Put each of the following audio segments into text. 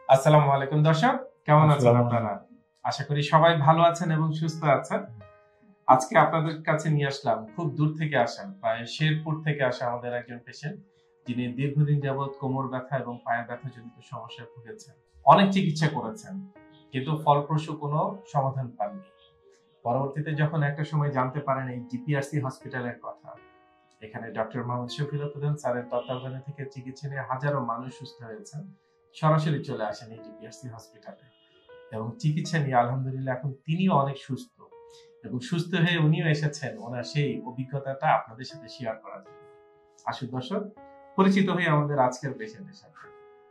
আসসালামু আলাইকুম দর্শক, কেমন আছেন আপনারা? আশা করি সবাই ভালো আছেন এবং সুস্থ আছেন। আজকে আপনাদের কাছে নিয়ে আসলাম খুব দূর থেকে আসেন, প্রায় শেরপুর থেকে আসা আমাদের একজন পেশেন্ট, যিনি দীর্ঘদিন যাবৎ কোমর ব্যথা এবং পায়ের ব্যথা জনিত সমস্যায় ভুগেছেন। অনেক চিকিৎসা করেছেন, কিন্তু ফলপ্রসূ কোনো সমাধান পাননি। পরবর্তীতে যখন একটা সময় জানতে পারেন এই ডিপিআরসি হসপিটালের কথা, এখানে ডক্টর মোহাম্মদ শফিউল প্রধান স্যারের তত্ত্বাবধানে থেকে চিকিৎসা নিয়ে হাজারো মানুষ সুস্থ হয়েছেন, সরাসরি চলে আসেন এই ডিপিআরসি হসপিটালে এবং চিকিৎসা নিয়ে আলহামদুলিল্লাহ এখন তিনিও অনেক সুস্থ এবং সুস্থ হয়ে উনিও এসেছেন ওনার সেই অভিজ্ঞতাটা আপনাদের সাথে শেয়ার করার জন্য। আসুন দর্শক, পরিচিত হয়ে আমাদের আজকের পেশেন্টের সাথে।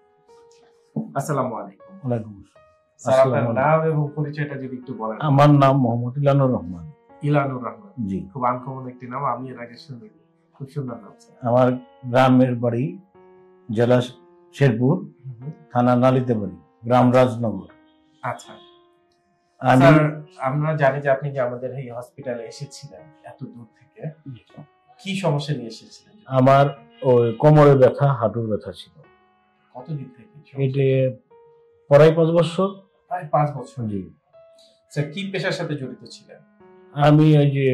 আসসালামু আলাইকুম। ওয়ালাইকুম স্যার, আপনার নাম এবং পরিচয়টা যদি একটু বলেন। আমার নাম মোহাম্মদ ইলানুর রহমান। ইলানুর রহমান, জি। খুব আনকমন একটি নাম, আমি এর আগে শুনিনি। খুব সুন্দর নাম স্যার। আমার গ্রামের বাড়ি জেলা শেরপুর, থানা নালিতাবাড়ি, গ্রাম রাজনগর। আচ্ছা স্যার, আমরা জানি যে আপনি যে আমাদের এই হসপিটালে এসেছিলেন এত দূর থেকে, কি সমস্যা নিয়ে এসেছিলেন? আমার ওই কোমরে ব্যথা, হাঁটুর ব্যথা ছিল। কতদিন থেকে? এটা প্রায় 5 বছর। প্রায় 5 বছর। জি। স্যার, কি পেশার সাথে জড়িত ছিলেন? আমি ওই যে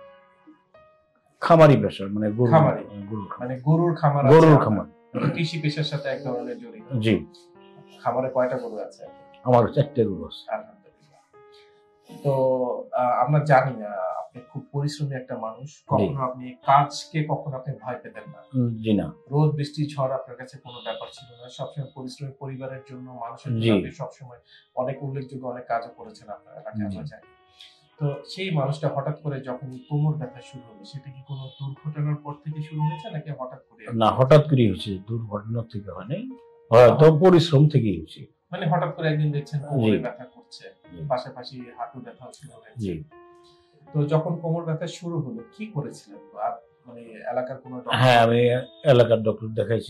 খামারি পেশা, মানে গরু, মানে গরুর খামার। গরুর খামার, কৃষি পেশার সাথে এক ধরনের জড়িত। জি। খামারে কয়টা গরু আছে? আমার 4টে গরু আছে। আলহামদুলিল্লাহ। তো আমরা জানি না আপনি খুব পরিশ্রমী একটা মানুষ, কখনো আপনি কাজকে কখনো আপনি ভয় পেতেন না। জি না। রোদ বৃষ্টি ঝড় আপনার কাছে কোনো ব্যাপার ছিল না, সবসময় পরিশ্রমী পরিবারের জন্য, মানুষের জন্য আপনি সবসময় অনেক উল্লেখযোগ্য অনেক কাজও করেছেন আপনার এলাকায়, আমরা জানি। তো সেই মানুষটা হঠাৎ করে যখন কোমর ব্যথা শুরু হলো, সেটা কি কোনো দুর্ঘটনার পর থেকে শুরু হয়েছে নাকি হঠাৎ করে? না, হঠাৎ করে হয়েছে, দুর্ঘটনা থেকে হয়নি, হয়তো পরিশ্রম থেকে হয়েছে। মানে হঠাৎ করে একদিন দেখছেন কোমরে ব্যথা করছে, পাশাপাশি হাঁটু ব্যথাও শুরু হয়েছে। তো যখন কোমর ব্যথা শুরু হলো কি করেছিলেন? মানে এলাকার কোনো ডক্টর? হ্যাঁ, আমি এলাকার ডক্টর দেখাইছি,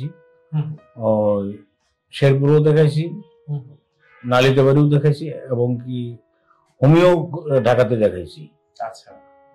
ওই শেরপুরও দেখাইছি, নালিতাবাড়িও দেখাইছি, এবং কি হোমিও ঢাকাতে দেখাইছি। আচ্ছা,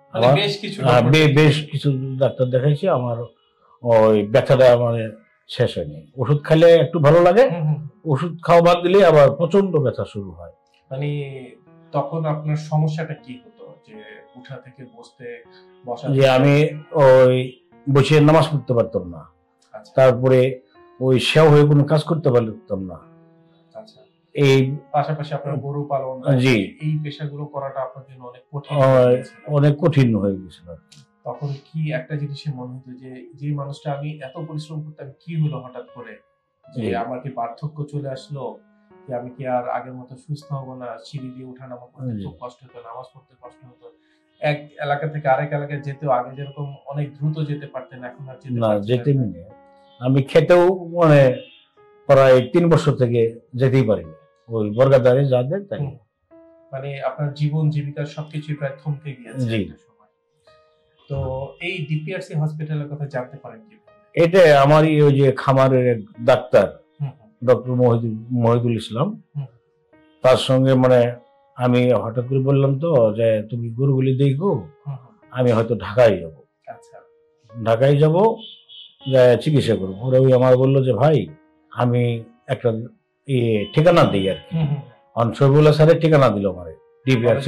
বেশ কিছু ডাক্তার দেখাইছি। আমার ওই ব্যথাটা মানে শেষ হয়নি। ওষুধ খেলে একটু ভালো লাগে, ওষুধ খাওয়া বাদ দিলে আবার প্রচন্ড ব্যথা শুরু হয়। মানে তখন আপনার সমস্যাটা কি হতো? যে উঠা থেকে বসতে, বসা, যে আমি ওই বসে নামাজ পড়তে পারতাম না, তারপরে ওই সেও হয়ে কোনো কাজ করতে পারতাম না। আচ্ছা, এই পাশাপাশি আপনার গরু পালন, জি, এই পেশাগুলো করাটা আপনার জন্য অনেক কঠিন হয়ে গেছিল। তখন কি একটা জিনিসে মনে হতো যে মানুষটা আমি এত পরিশ্রম করতাম, কি হলো হঠাৎ করে? যে আমার কি পার্থক্য চলে আসলো? যে আমি কি আর আগের মতো সুস্থ হব না? সিঁড়ি দিয়ে ওঠানামা করতে খুব কষ্ট হতো, নামাজ পড়তে কষ্ট হতো, এক এলাকা থেকে আরেক এলাকায় যেতেও আগে যেরকম অনেক দ্রুত যেতে পারতেন, এখন আর যেতে না। আমি খেতেও মানে প্রায় 3 বছর থেকে যেতেই পারিনি, ওই বর্গাদারে যা দেয় তাই। মানে আপনার জীবন জীবিকার সবকিছুই প্রায় থমকে গিয়েছে একটা সময়। তো এই ডিপিআরসি হসপিটালের কথা জানতে পারেন কি? এটা আমারই ওই যে খামারের ডাক্তার ডক্টর মহিদুল ইসলাম, তার সঙ্গে মানে আমি হঠাৎ করে বললাম তো যে তুমি গরুগুলি দেখো, আমি হয়তো ঢাকায় যাব। আচ্ছা, ঢাকায় যাব, চিকিৎসা করবো। ওরা ওই আমার বললো যে ভাই আমি একটা ঠিকানা দিই আর কি। শফিউল্লাহ স্যারের ঠিকানা দিল আমার, ডিপিআরসি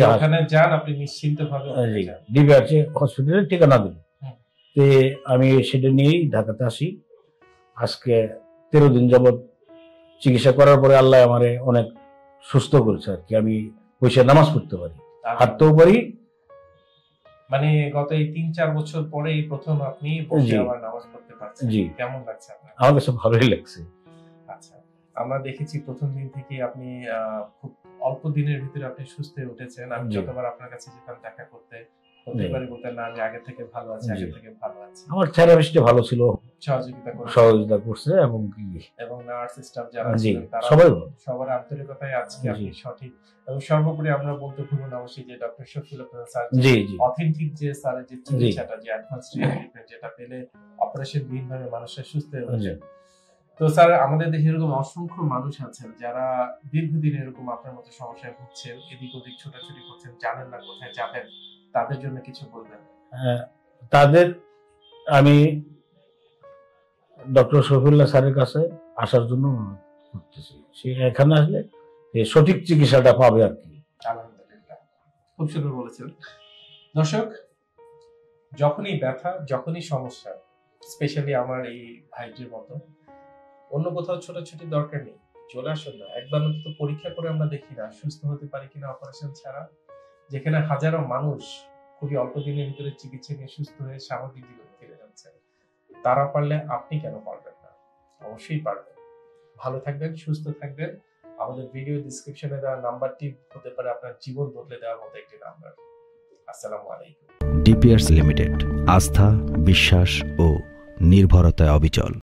হসপিটালের ঠিকানা দিল। আমি সেটা নিয়েই ঢাকাতে আসি। আজকে 13 দিন যাবৎ চিকিৎসা করার পরে আল্লাহ আমারে অনেক সুস্থ করেছে আর কি। আমি বসে নামাজ পড়তে পারি, হাঁটতেও পারি। মানে গত এই 3-4 বছর পরে এই প্রথম আপনি বসে আবার নামাজ পড়তে পারছেন। জি। কেমন লাগছে আপনার? আমার কাছে ভালোই লাগছে। আচ্ছা, আমরা দেখেছি প্রথম দিন থেকে আপনি খুব অল্প দিনের ভিতরে আপনি সুস্থ হয়ে উঠেছেন। আমি যতবার আপনার কাছে যেতাম দেখা করতে, প্রত্যেকবারই বলতেন না আমি আগে থেকে ভালো আছি, আগে থেকে ভালো আছি। আমার থেরাপিস্ট ভালো ছিল, সহযোগিতা করছে, এবং কি এবং নার্স স্টাফ যারা ছিলেন তারা সবার আন্তরিকতায় আজকে আপনি সঠিক। এবং সর্বোপরি আমরা বলতে ভুলব না অবশ্যই যে ডক্টর শফিউল স্যার অথেন্টিক, যে স্যারের যে চিকিৎসাটা, যে অ্যাডভান্স ট্রিটমেন্ট যেটা পেলে অপারেশন বিহীনভাবে মানুষের সুস্থ হয়ে ওঠে। তো স্যার, আমাদের দেশে এরকম অসংখ্য মানুষ আছেন যারা দীর্ঘদিন এরকম আপনার মতো সমস্যায় ভুগছেন, এদিক ওদিক ছোটাছুটি করছেন, জানেন না কোথায় যাবেন, তাদের জন্য কিছু বলবেন? তাদের আমি ডক্টর শফিউল্লাহ স্যারের কাছে আসার জন্য করতেছি। সে এখানে আসলে সঠিক চিকিৎসাটা পাবে আর কি। আলহামদুলিল্লাহ, খুব সুন্দর বলেছেন। দর্শক, যখনই ব্যথা, যখনই সমস্যা, স্পেশালি আমার এই ভাইটির মতো, অন্য কোথাও ছোটাছুটি দরকার নেই, চলে আসুন না, একবার অন্তত পরীক্ষা করে আমরা দেখি না সুস্থ হতে পারি কিনা অপারেশন ছাড়া। যেখানে হাজারো মানুষ খুবই অল্প দিনের ভিতরে চিকিৎসা নিয়ে সুস্থ হয়ে স্বাভাবিক জীবনে ফিরে যাচ্ছে, তারা পারলে আপনি কেন পারবেন না? অবশ্যই পারবেন। ভালো থাকবেন, সুস্থ থাকবেন। আমাদের ভিডিও ডেসক্রিপশনে দেওয়া নাম্বারটি হতে পারে আপনার জীবন বদলে দেওয়ার মতো একটি নাম্বার। আসসালামু আলাইকুম। ডিপিআরস লিমিটেড, আস্থা, বিশ্বাস ও নির্ভরতায় অবিচল।